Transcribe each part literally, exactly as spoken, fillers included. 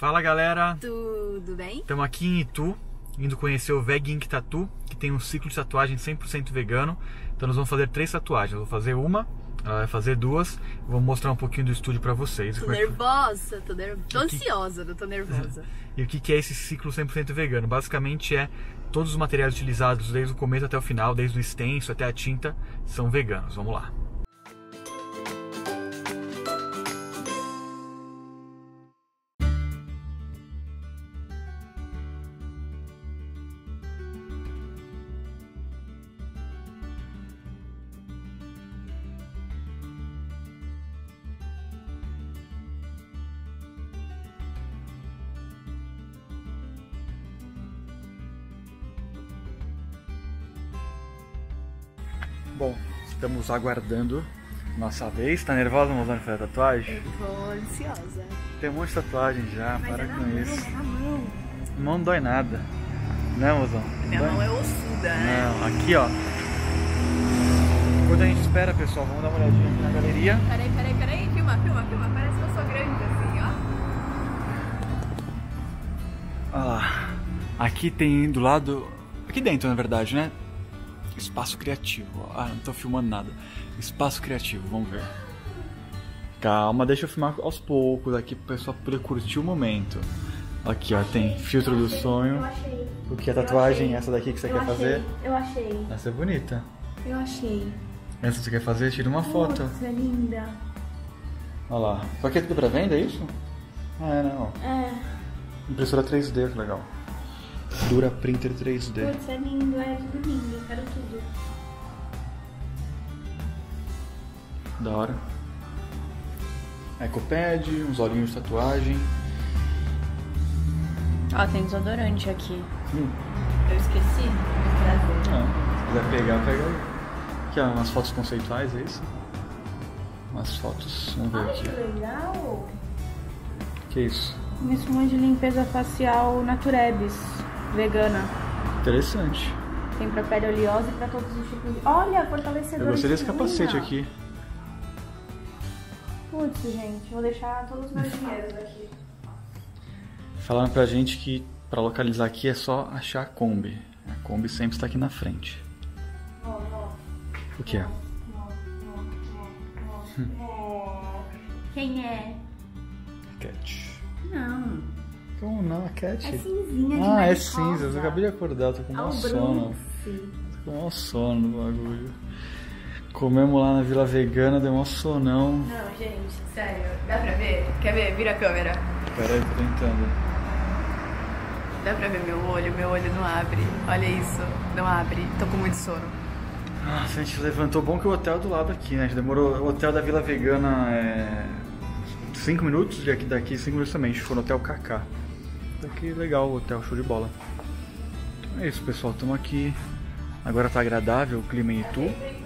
Fala galera! Tudo bem? Estamos aqui em Itu, indo conhecer o Veg Ink Tattoo, que tem um ciclo de tatuagem cem por cento vegano. Então nós vamos fazer três tatuagens, eu vou fazer uma, ela vai fazer duas, vou mostrar um pouquinho do estúdio pra vocês. Tô nervosa, tô, nerv... tô ansiosa, não tô nervosa. E o que é esse ciclo cem por cento vegano? Basicamente é todos os materiais utilizados desde o começo até o final, desde o stencil até a tinta, são veganos. Vamos lá! Bom, estamos aguardando nossa vez. Tá nervosa, mozão, de fazer a tatuagem? Eu tô ansiosa. Tem um monte de tatuagem já, Mas para é na com mão, isso. É na mão. Mão não dói nada, né, mozão? Minha Dói? mão é ossuda, né? Não, aqui ó. Enquanto a gente espera, pessoal, vamos dar uma olhadinha aqui na galeria. Peraí, peraí, peraí, filma, filma, filma. Parece que eu sou grande assim, ó. Olha lá. Aqui tem do lado. Aqui dentro, na verdade, né? Espaço criativo. Ah, não tô filmando nada. Espaço criativo, vamos ver. Calma, deixa eu filmar aos poucos aqui pro pessoal poder curtir o momento. Aqui, ó, tem filtro do sonho. Eu achei. O que é tatuagem? Essa daqui que você Eu quer achei. fazer? Eu achei. Essa é bonita. Eu achei. Essa você quer fazer? Tira uma foto. Nossa, é linda. Olha lá. Só que é tudo pra venda, é isso? Ah, é, não. É. Impressora três D, que legal. Dura Printer três D. Putz, é lindo, é tudo lindo. Eu quero tudo. Da hora. Ecopad, uns olhinhos de tatuagem. Ó, tem desodorante aqui. Hum. Eu esqueci de trazer. Ah, se quiser pegar, pega aí. Aqui, ó, umas fotos conceituais, é isso? Umas fotos, vamos ver Ai, aqui. que legal. Que isso? Uma espuma de limpeza facial Naturebs, vegana. Interessante. Tem pra pele oleosa e pra todos os tipos de... Olha, fortalecedor. Eu gostei desse de unha. capacete aqui. Putz, gente, vou deixar todos os meus dinheiros aqui. Falaram pra gente que pra localizar aqui é só achar a Kombi. A Kombi sempre está aqui na frente. Ó, ó. O que é? Quem é? Cat. Não. Como não? A Cat? É cinzinha de Ah, é nariz cinza. Eu rosa. acabei de acordar, tô com mau Ao sono. bronze. Tô com mau sono no bagulho. Comemos lá na Vila Vegana, deu mau sonão. Não, gente, sério. Dá pra ver? Quer ver? Vira a câmera. Pera aí, tô tentando. Dá pra ver meu olho? Meu olho não abre. Olha isso. Não abre. Tô com muito sono. Nossa, a gente levantou. Bom que o hotel é do lado aqui, né? A gente demorou. O hotel da Vila Vegana é cinco minutos, e aqui daqui cinco minutos também. A gente foi no Hotel Kaká. Daqui legal o hotel, show de bola. Então é isso, pessoal. Estamos aqui. Agora tá agradável o clima em Itu.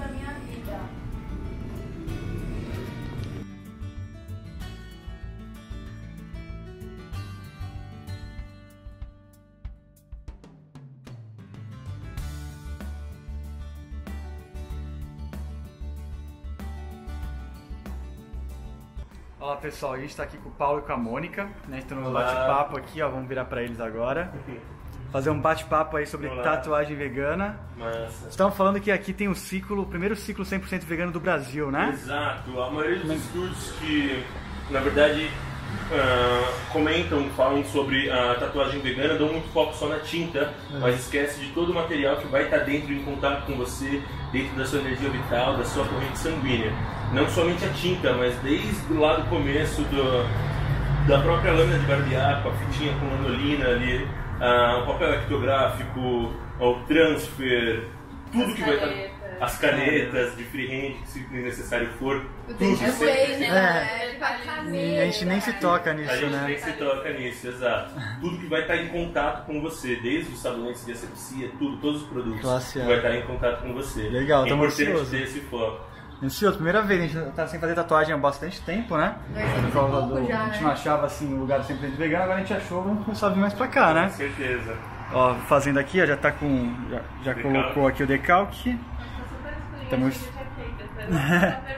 Olá pessoal, a gente está aqui com o Paulo e com a Mônica, né? Estamos no bate-papo aqui, ó, vamos virar para eles agora. Fazer um bate-papo aí sobre Olá. tatuagem vegana. Massa. Estamos falando que aqui tem o ciclo, o primeiro ciclo cem por cento vegano do Brasil, né? Exato. A maioria dos estudos que, na verdade, uh, comentam, falam sobre a tatuagem vegana, dão muito foco só na tinta, é. mas esquece de todo o material que vai estar dentro, em contato com você, dentro da sua energia vital, da sua corrente sanguínea. Não somente a tinta, mas desde lá do começo do, da própria lâmina de barbear, com a fitinha com lanolina ali, uh, o papel ectográfico, o transfer, tudo as que vai canetas. estar... As canetas de freehand, que se necessário for, O tudo dente sempre- way, né? É. É. Pra E a gente nem se toca A nisso, gente né? nem se toca nisso, exato. Tudo que vai estar em contato com você, desde os sabonetes de asepsia, tudo, todos os produtos Classe A. que vai estar em contato com você. Legal, é tamo importante ansioso. ter esse foco. Ansioso, primeira vez, a gente tá sem fazer tatuagem há bastante tempo, né? Dois anos Por e causa pouco do- já, a gente né? não achava assim um lugar cem por cento vegano, agora a gente achou, vamos começar a vir mais pra cá, né? Com certeza. Ó, fazendo aqui, ó, já tá com. Já, já Decalque. colocou aqui o decalque. Estamos.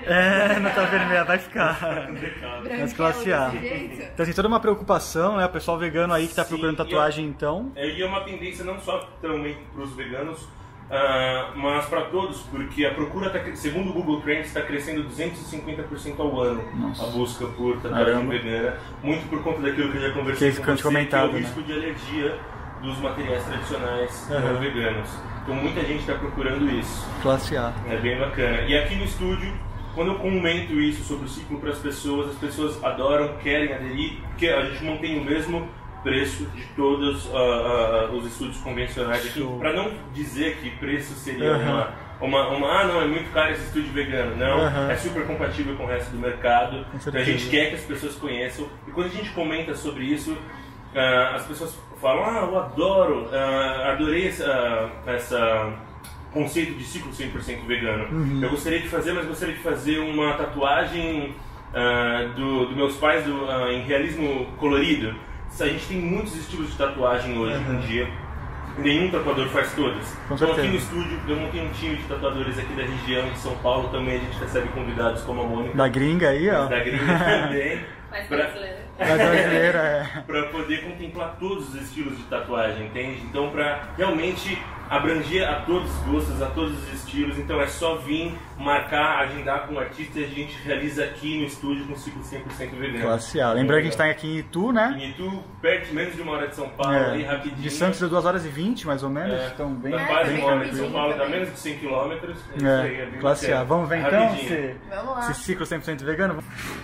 É, não tá vermelha, vai ficar. Mas classe A. Branquela desse jeito. Então, assim, toda uma preocupação, né? O pessoal vegano aí que tá Sim, procurando e é- tatuagem, então. É, e é uma tendência não só também para os veganos, ah, mas para todos, porque a procura, tá, cre- segundo o Google Trends, está crescendo duzentos e cinquenta por cento ao ano. Nossa. A busca por tatuagem Caramba. vegana, muito por conta daquilo que eu já conversei Que com a gente você, comentado, que é o né? risco de alergia dos materiais tradicionais Aham. não veganos. Então muita gente está procurando isso. Classe A. É bem bacana. E aqui no estúdio, quando eu comento isso sobre o ciclo para as pessoas, as pessoas adoram, querem aderir, porque a gente mantém o mesmo preço de todos ah, ah, os estúdios convencionais aqui, Show. para não dizer que preço seria Aham. uma, uma, uma, ah não, é muito caro esse estúdio vegano. Não, Aham. é super compatível com o resto do mercado. Com Então a certeza. gente quer que as pessoas conheçam. E quando a gente comenta sobre isso, ah, as pessoas falam, ah, eu adoro, ah, adorei essa, essa conceito de ciclo cem por cento vegano. Uhum. Eu gostaria de fazer, mas gostaria de fazer uma tatuagem ah, do, dos meus pais do, ah, em realismo colorido. A gente tem muitos estilos de tatuagem hoje Uhum. em dia. Nenhum tatuador faz todas. Com Então aqui certeza. no estúdio eu montei um time de tatuadores aqui da região de São Paulo também. A gente recebe convidados como a Mônica, Da gringa aí, ó. da gringa também. Mais pra- brasileira. Da brasileira, é. para poder contemplar todos os estilos de tatuagem, entende? Então, para realmente abranger a todos os gostos, a todos os estilos, então é só vir, marcar, agendar com o artista e a gente realiza aqui no estúdio com ciclo cem por cento vegano. Classe A. Lembrando que a gente tá aqui em Itu, né? Em Itu, perto menos de uma hora de São Paulo, É. aí rapidinho. De Santos deu duas horas e vinte, mais ou menos. É, Então, bem, dá quase bem uma hora de tranquilo. São Paulo, dá menos de cem quilômetros. É isso aí, é É, bem classe bacana. A. Vamos ver É então rapidinho. se, Vamos lá. se ciclo cem por cento vegano?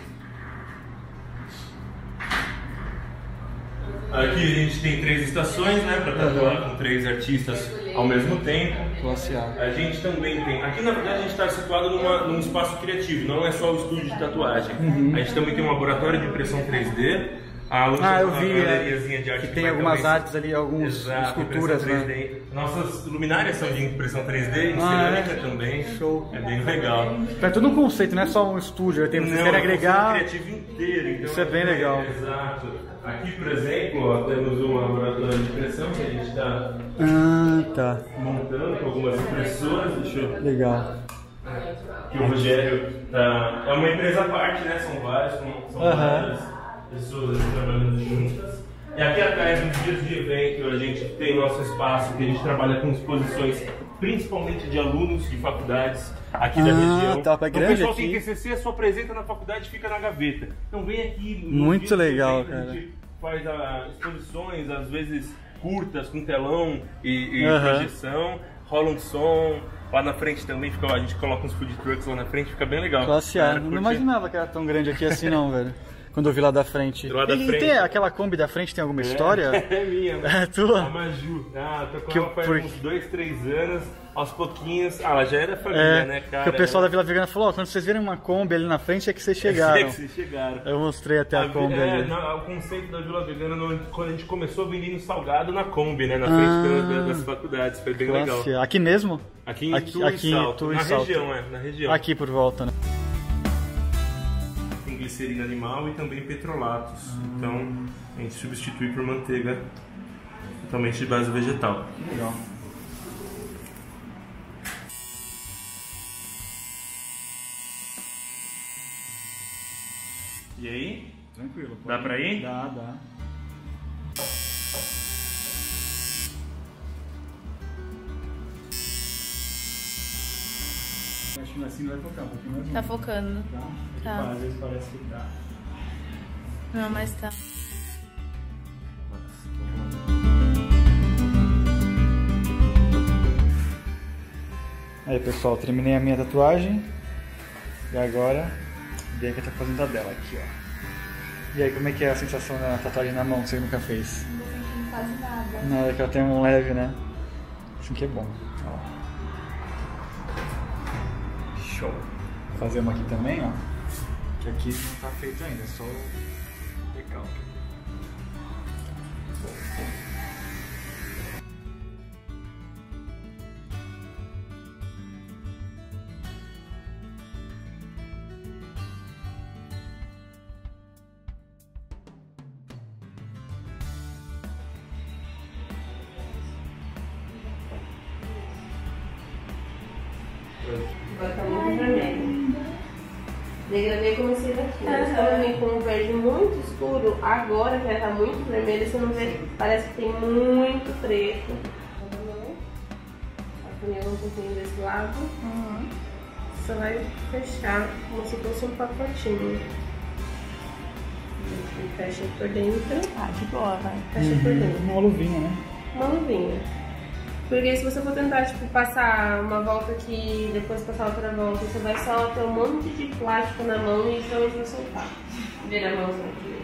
Aqui a gente tem três estações, né, para tatuar com três artistas ao mesmo tempo. Classe A. A gente também tem. Aqui na verdade a gente está situado numa, num espaço criativo, não é só o estúdio de tatuagem. A gente também tem um laboratório de impressão três D. A Uhum. Ah, eu vi, a galeriazinha de arte que tem vai algumas também- artes ali, algumas Exato, esculturas, impressão né? três D. Nossas luminárias são de impressão três D, em Ah, cerâmica é? também. Show. É bem legal. É todo um conceito, não é só um estúdio. Tem, vocês Não, querem é um agregar. conceito criativo inteiro. Então Isso é bem legal. Exato. Aqui, por exemplo, ó, temos um laboratório de impressão que a gente está Ah, tá. montando com algumas impressoras. Deixa eu... Legal. que o Rogério tá, é uma empresa à parte, né? São várias, são, são Aham. várias pessoas trabalhando juntas. E aqui atrás, nos dias de evento, a gente tem nosso espaço que a gente trabalha com exposições, principalmente de alunos de faculdades aqui da Ah, região. tá, tá Então, grande o pessoal aqui. tem T C C, só apresenta na faculdade e fica na gaveta. Então vem aqui. nos Muito dias de legal, evento, cara. A gente faz ah, exposições, às vezes curtas, com telão e, e Aham. projeção, rola um som. Lá na frente também fica, a gente coloca uns food trucks lá na frente, fica bem legal. Classe A. Galera, Não curte. imaginava que era tão grande aqui assim, não, velho. Quando eu vi lá da frente. Lá da e, frente. e tem aquela Kombi da frente, tem alguma história? É minha, né? É tua? A Maju. Ah, tô com Que ela faz por- uns dois, três anos, aos pouquinhos. Ah, ela já era família, É, né, cara? que o pessoal da Vila Vegana falou, ó, quando vocês virem uma Kombi ali na frente é que vocês É chegaram. que vocês chegaram. Eu mostrei até a, vi- Kombi é, ali. na- o conceito da Vila Vegana, no- quando a gente começou vendendo salgado na Kombi, né? Na Ah. frente das, das faculdades. Foi bem legal. Classe A. Aqui mesmo? Aqui em Aqui- Itu aqui e em Salto. Itu e na Salto. região, é. Na região. Aqui por volta, né? Tem glicerina animal e também petrolatos. Hum. Então, a gente substitui por manteiga totalmente de base vegetal. Legal. E aí? Tranquilo. Dá pra ir? Dá, dá. Acho que assim não vai focar, um pouquinho mais. Tá focando. Tá? Tá. Às vezes parece que tá. Não, mas tá. Aí pessoal, terminei a minha tatuagem. E agora, a Bianca tá fazendo a dela aqui, ó. E aí, como é que é a sensação da tatuagem na mão, você nunca fez? Não tô sentindo quase nada. Nada, que ela tem um leve, né? Assim que é bom. Ó. Show. Vou fazer uma aqui também, ó. Que aqui não tá feito ainda, é só o decalque. Agora tá muito vermelho. Degradê comecei daqui. Mas Uhum. quando eu vim com um verde muito escuro, agora que ela tá muito vermelha, você não vê, parece que tem muito preto. Afunila um pouquinho desse lado. Uhum. Você vai fechar como se fosse um pacotinho. E fecha por dentro. Ah, de boa, vai. Fecha por dentro. Uma luvinha, né? Uma luvinha. Porque se você for tentar, tipo, passar uma volta aqui e depois passar outra volta, você vai só ter um monte de plástico na mão e geralmente vai soltar. Vira a mãozinha aqui.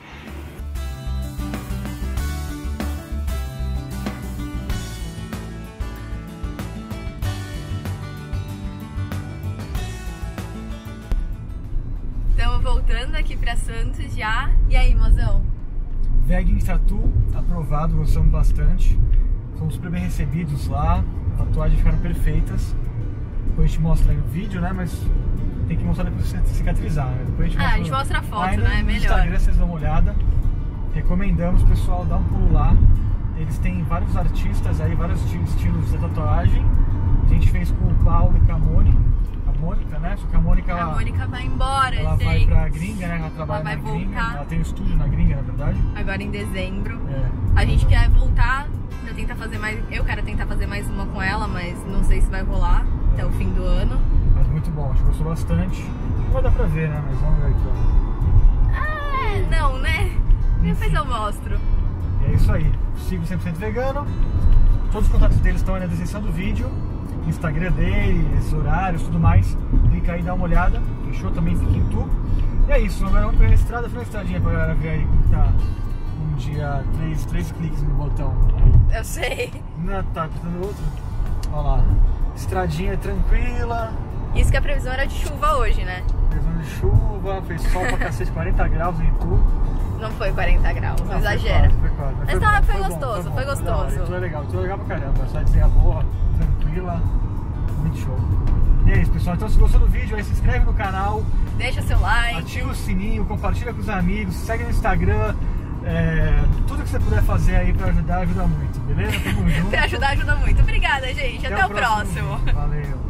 Estamos voltando aqui pra Santos já. E aí, mozão? Vegan Tattoo, aprovado, gostamos bastante. Fomos super bem recebidos lá, as tatuagens ficaram perfeitas. Depois a gente mostra aí no vídeo, né? Mas tem que mostrar depois de cicatrizar, né? Depois a gente Ah, mostra, a gente mostra a foto, ainda né? No Melhor. Instagram vocês dão uma olhada. Recomendamos, pessoal, dar um pulo lá. Eles têm vários artistas aí, vários estilos de tatuagem. A gente fez com o Paulo e com a Mônica, a Mônica, né? Só que a Mônica, A ela, Mônica vai embora, ela gente. vai pra gringa, né? Ela trabalha vai na gringa. voltar. Ela tem um estúdio na gringa, na verdade. Agora em dezembro. É. A gente quer voltar pra tentar fazer mais. Eu quero tentar fazer mais uma com ela, mas não sei se vai rolar até o fim do ano. Mas muito bom, a gente gostou bastante. Não vai dar pra ver, né? Mas vamos ver aqui, ó. Ah, não, né? Depois eu mostro. E é isso aí. Siga o cem por cento Vegano. Todos os contatos deles estão aí na descrição do vídeo. Instagram deles, horários, tudo mais. Clica aí e dá uma olhada. Fechou? Também fica em tu. E é isso. Agora vamos pegar a estrada. Faz uma estradinha pra galera ver aí como tá um dia. Três, três cliques no botão. Eu sei. Não, tá apertando outro. Olha lá. Estradinha tranquila. Isso que a previsão era de chuva hoje, né? Previsão de chuva. Fez sol pra cacete, quarenta graus em Itu. Não foi quarenta graus, não, Não, exagera. Foi quase, foi quase. Mas foi, tá, foi bom, gostoso, bom, foi da hora. gostoso. Itu é legal, Itu é legal pra caramba. Cidadezinha boa, tranquila, muito show. E é isso, pessoal. Então, se gostou do vídeo, aí se inscreve no canal, Deixa seu like. ativa o sininho, compartilha com os amigos, segue no Instagram. É, tudo que você puder fazer aí pra ajudar, ajuda muito, beleza? Tamo junto. Pra ajudar, ajuda muito. Obrigada, gente. Até, o o próximo. vídeo. Valeu.